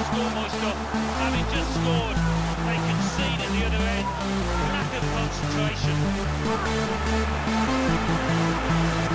almost up, having just scored. They concede at the other end. Lack of concentration.